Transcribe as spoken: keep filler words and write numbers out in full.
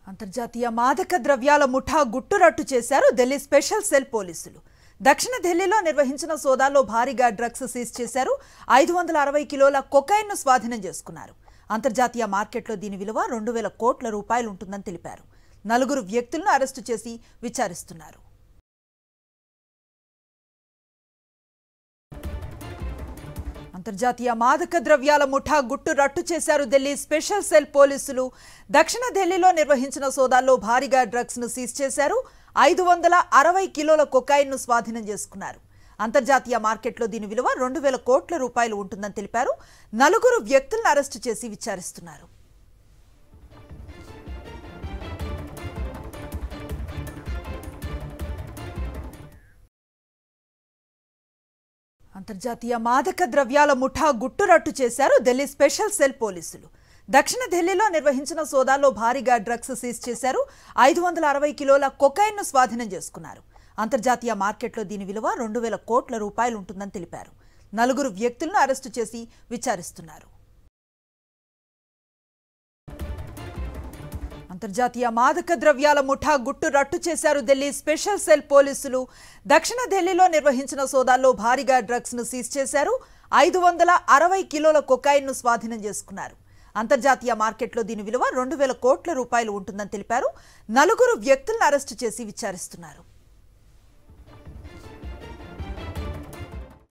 అంతర్జాతీయ మాదక ద్రవ్యాల ముఠా గుట్టురట్టు చేశారు ఢిల్లీ స్పెషల్ సెల్ పోలీసులు. దక్షిణ ఢిల్లీలో నిర్వహించిన సోదాల్లో భారీగా డ్రగ్స్ సీజ్ చేశారు. ఐదు వందల అరవై కిలోల కొకైన్ ను స్వాధీనం చేసుకున్నారు. అంతర్జాతీయ మార్కెట్లో దీని విలువ రెండు వేల కోట్ల రూపాయలు ఉంటుందని తెలిపారు. నలుగురు వ్యక్తులను అరెస్టు చేసి విచారిస్తున్నారు. అంతర్జాతీయ మాదక ద్రవ్యాల ముఠా గుట్టు రట్టు చేశారు ఢిల్లీ స్పెషల్ సెల్ పోలీసులు. దక్షిణ ఢిల్లీలో నిర్వహించిన సోదాల్లో భారీగా డ్రగ్స్ ను సీజ్ చేశారు. ఐదు వందల అరవై కిలోల కొకైన్ ను స్వాధీనం చేసుకున్నారు. అంతర్జాతీయ మార్కెట్లో దీని విలువ రెండు వేల కోట్ల రూపాయలు ఉంటుందని తెలిపారు. నలుగురు వ్యక్తులను అరెస్టు చేసి విచారిస్తున్నారు. అంతర్జాతీయ మాదక ద్రవ్యాల ముఠా గుట్టురట్టు చేశారు ఢిల్లీ స్పెషల్ సెల్ పోలీసులు. దక్షిణ ఢిల్లీలో నిర్వహించిన సోదాల్లో భారీగా డ్రగ్స్ సీజ్ చేశారు. ఐదు వందల అరవై కిలోల కొకైన్ ను స్వాధీనం చేసుకున్నారు. అంతర్జాతీయ మార్కెట్లో దీని విలువ రెండు వేల కోట్ల రూపాయలు ఉంటుందని తెలిపారు. నలుగురు వ్యక్తులను అరెస్టు చేసి విచారిస్తున్నారు. అంతర్జాతీయ మాదక ద్రవ్యాల ముఠా గుట్టు రట్టు చేశారు ఢిల్లీ స్పెషల్ సెల్ పోలీసులు. దక్షిణ ఢిల్లీలో నిర్వహించిన సోదాల్లో భారీగా డ్రగ్స్ ను సీజ్ చేశారు. ఐదు వందల అరవై కిలోల కొకైన్ ను స్వాధీనం చేసుకున్నారు. అంతర్జాతీయ మార్కెట్లో దీని విలువ రెండు వేల కోట్ల రూపాయలు ఉంటుందని తెలిపారు. నలుగురు వ్యక్తులను అరెస్టు చేసి విచారిస్తున్నారు.